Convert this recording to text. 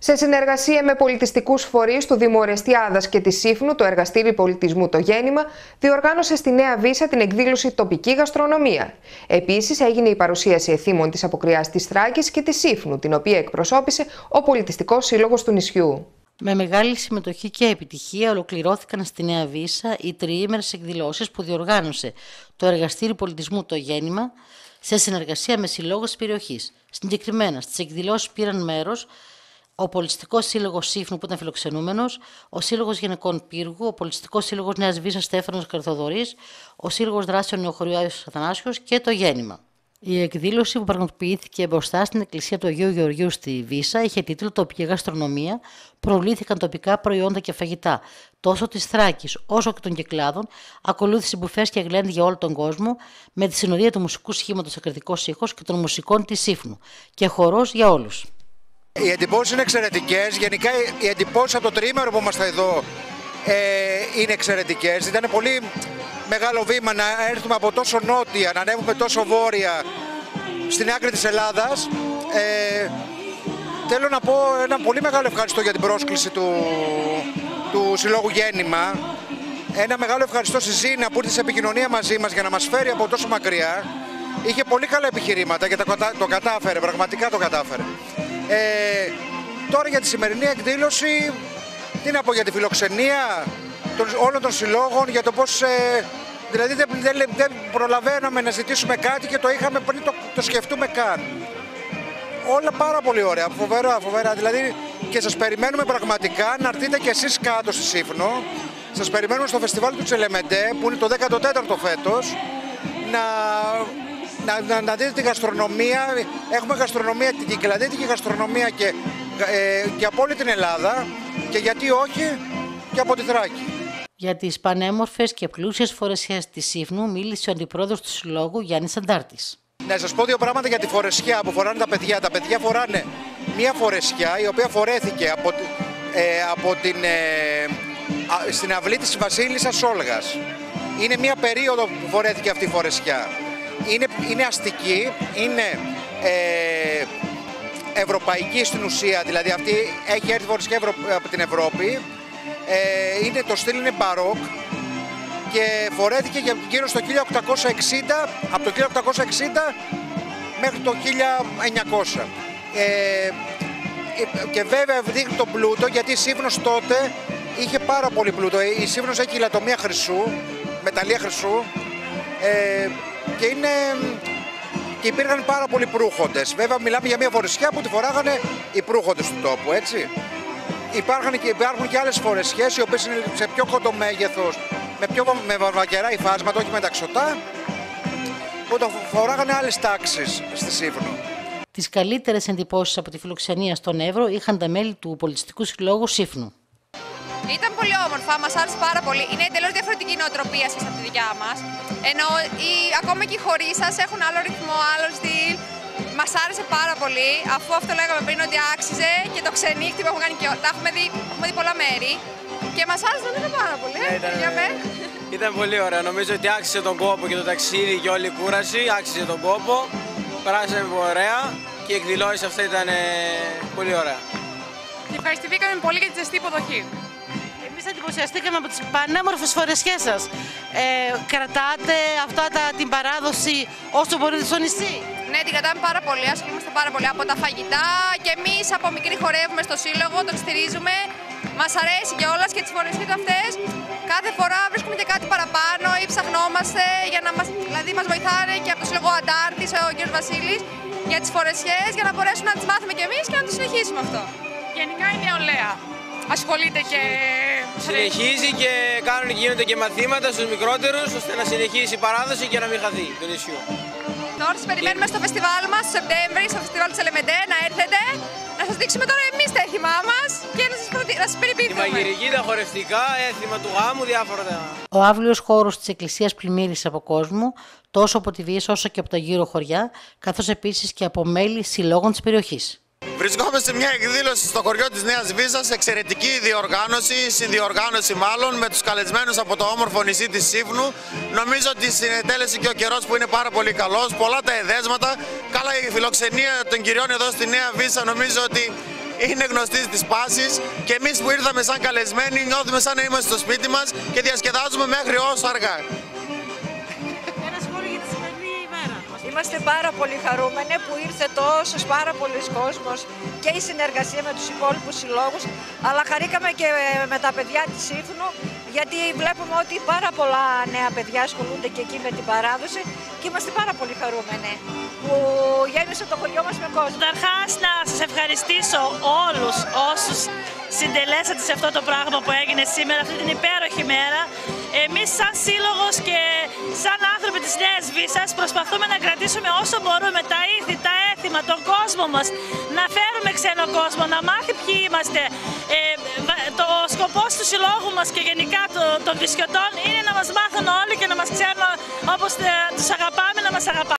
Σε συνεργασία με πολιτιστικούς φορείς του Δήμου Ορεστιάδας και της Σύφνου, το Εργαστήρι Πολιτισμού Το Γέννημα διοργάνωσε στη Νέα Βύσσα την εκδήλωση Τοπική Γαστρονομία. Επίσης, έγινε η παρουσίαση εθήμων της Αποκριάς της Θράκης και της Σύφνου, την οποία εκπροσώπησε ο Πολιτιστικός Σύλλογος του νησιού. Με μεγάλη συμμετοχή και επιτυχία ολοκληρώθηκαν στη Νέα Βύσσα οι τριήμερες εκδηλώσεις που διοργάνωσε το Εργαστήρι Πολιτισμού Το Γέννημα σε συνεργασία με συλλόγους της περιοχής. Συγκεκριμένα, στις εκδηλώσεις πήραν μέρος ο Πολιτιστικός Σύλλογος Σύφνου που ήταν φιλοξενούμενος, ο Σύλλογος Γυναικών Πύργου, ο Πολιτιστικός Σύλλογος Νέας Βύσσας Στέφανος Καρθοδωρής, ο Σύλλογος Δράσεων Νεοχωριού Άγιος Αθανάσιος και το Γέννημα. Η εκδήλωση που πραγματοποιήθηκε μπροστά στην εκκλησία του Αγίου Γεωργίου στη Βύσσα είχε τίτλο Τοπική Γαστρονομία. Προβλήθηκαν τοπικά προϊόντα και φαγητά τόσο της Θράκης όσο και των Κυκλάδων. Ακολούθησε μπουφές και γλέντι για όλο τον κόσμο με τη συνοδεία του μουσικού σχήματος Ακριτικός Ήχος και των μουσικών της Σύφνου και χορός για όλους. Οι εντυπώσεις είναι εξαιρετικές. Γενικά οι εντυπώσεις από το τριήμερο που είμαστε εδώ είναι εξαιρετικές. Ήταν πολύ μεγάλο βήμα να έρθουμε από τόσο νότια, να ανέβουμε τόσο βόρεια στην άκρη της Ελλάδας. Θέλω να πω ένα πολύ μεγάλο ευχαριστώ για την πρόσκληση του Συλλόγου Γέννημα. Ένα μεγάλο ευχαριστώ στη Ζήνα που ήρθε σε επικοινωνία μαζί μας για να μας φέρει από τόσο μακριά. Είχε πολύ καλά επιχειρήματα και το κατάφερε, πραγματικά το κατάφερε. Τώρα για τη σημερινή εκδήλωση, τι να πω για τη φιλοξενία όλων των συλλόγων, για το πώς δηλαδή δεν προλαβαίναμε να ζητήσουμε κάτι και το είχαμε πριν το σκεφτούμε καν. Όλα πάρα πολύ ωραία, φοβερά, δηλαδή και σας περιμένουμε πραγματικά να έρθετε κι εσείς κάτω στη Σύφνο. Σας περιμένουμε στο φεστιβάλ του Τσελεμεντέ που είναι το 14ο φέτος, να δείτε τη γαστρονομία. Έχουμε γαστρονομία, την κυκλαδίτικη γαστρονομία και από όλη την Ελλάδα και γιατί όχι και από τη Θράκη. Για τις πανέμορφες και πλούσιες φορεσιές της Σύφνου μίλησε ο αντιπρόεδρος του Συλλόγου Γιάννης Αντάρτης. Να σας πω δύο πράγματα για τη φορεσιά που φοράνε τα παιδιά. Τα παιδιά φοράνε μια φορεσιά η οποία φορέθηκε στην αυλή της Βασίλισσας Όλγας. Είναι μια περίοδο που φορέθηκε αυτή η φορεσιά. Είναι αστική, είναι ευρωπαϊκή στην ουσία, δηλαδή αυτή έχει έρθει φορεσιά από την Ευρώπη. Το στυλ είναι μπαρόκ και φορέθηκε γύρω στο 1860, από το 1860 μέχρι το 1900. Και βέβαια δείχνει τον πλούτο, γιατί η Σύφνος τότε είχε πάρα πολύ πλούτο. Η Σύφνος έχει υλατομία χρυσού, μεταλλεία χρυσού και υπήρχαν πάρα πολλοί προύχοντες. Βέβαια μιλάμε για μια φορεσιά που τη φοράγανε οι προύχοντες του τόπου, έτσι. Υπάρχουν και άλλες φορεσιές οι οποίες είναι σε πιο κοντό μέγεθος, με βαρβακερά υφάσματα, όχι με ταξωτά, που το φοράγανε άλλες τάξεις στη Σύφνο. Τις καλύτερες εντυπώσεις από τη φιλοξενία στον Εύρο είχαν τα μέλη του Πολιτιστικού Συλλόγου Σύφνου. Ήταν πολύ όμορφα, μας άρεσε πάρα πολύ. Είναι εντελώς διαφορετική νοοτροπία σας από τη δικιά μας. Ενώ ακόμα και οι χοροί σας έχουν άλλο ρυθμό, άλλο στυλ. Μας άρεσε πάρα πολύ, αφού αυτό λέγαμε πριν ότι άξιζε και το ξενύχτη που έχουμε κάνει και τα έχουμε δει πολλά μέρη. Και μας άρεσε νομίζω πάρα πολύ. Ήταν πολύ ωραία. Νομίζω ότι άξιζε τον κόπο και το ταξίδι και όλη η κούραση. Άξιζε τον κόπο. Περάσαμε πολύ ωραία και οι εκδηλώσεις αυτά ήταν πολύ ωραία. Και ευχαριστηθήκαμε πολύ για τη ζεστή υποδοχή. Εμείς εντυπωσιαστήκαμε από τις πανέμορφες φορεσιές σας. Κρατάτε την παράδοση όσο μπορείτε στο νησί. Ναι, την κρατάμε πάρα πολύ, ασχολούμαστε πάρα πολύ από τα φαγητά και εμείς από μικρή χορεύουμε στο σύλλογο, τον στηρίζουμε. Μας αρέσει κιόλας και τις φορεσιές αυτές. Κάθε φορά βρίσκουμε και κάτι παραπάνω ή ψαχνόμαστε για να δηλαδή μας βοηθάνε και από το σύλλογο Αντάρτης, ο κ. Βασίλης, για τις φορεσιές, για να μπορέσουμε να τις μάθουμε κι εμείς και να το συνεχίσουμε αυτό. Γενικά η νεολαία ασχολείται και συνεχίζει και γίνονται και μαθήματα στους μικρότερους, ώστε να συνεχίσει η παράδοση και να μην χαθεί του νησιού. Τώρα σας περιμένουμε στο φεστιβάλ μας, στο Σεπτέμβρη, στο φεστιβάλ του Τσελεμεντέ, να έρθετε, να σας δείξουμε τώρα εμείς τα έθιμά μας και να σας περιποιηθούμε. Τη μαγειρική, τα χορευτικά, έθιμα του γάμου, διάφορα. Ο αύλιος χώρος της εκκλησίας πλημμύρισε από κόσμο, τόσο από τη Βύσσα όσο και από τα γύρω χωριά, καθώς επίσης και από μέλη συλλόγων της περιοχής. Βρισκόμαστε σε μια εκδήλωση στο χωριό της Νέας Βύσσας, εξαιρετική διοργάνωση, συνδιοργάνωση μάλλον, με τους καλεσμένους από το όμορφο νησί της Σύφνου. Νομίζω ότι συνετέλεσε και ο καιρός που είναι πάρα πολύ καλός, πολλά τα εδέσματα. Καλά, η φιλοξενία των κυριών εδώ στη Νέα Βύσσα νομίζω ότι είναι γνωστή της πάσης και εμείς που ήρθαμε σαν καλεσμένοι νιώθουμε σαν να είμαστε στο σπίτι μας και διασκεδάζουμε μέχρι όσο αργά. Ένα σχόλιο για τη σημερινή ημέρα. Είμαστε πάρα πολύ χαρούμενοι που ήρθε τόσος πάρα πολλοί κόσμος και η συνεργασία με τους υπόλοιπους συλλόγους, αλλά χαρήκαμε και με τα παιδιά της Σύφνου, γιατί βλέπουμε ότι πάρα πολλά νέα παιδιά ασχολούνται και εκεί με την παράδοση και είμαστε πάρα πολύ χαρούμενοι που γέμισε το χωριό μας με κόσμο. Καταρχάς να σας ευχαριστήσω όλους όσους συντελέσατε σε αυτό το πράγμα που έγινε σήμερα, αυτή την υπέροχη μέρα. Εμείς σαν σύλλογος και σαν άνθρωποι της Νέας Βύσσας προσπαθούμε να κρατήσουμε όσο μπορούμε τα ήθη, τα έθιμα, τον κόσμο μας, να φέρουμε ξένο κόσμο, να μάθει ποιοι είμαστε. Το σκοπός του συλλόγου μας και γενικά των Βυσσιωτών είναι να μας μάθουν όλοι και να μας ξέρουν όπως τους αγαπάμε, να μας αγαπάμε.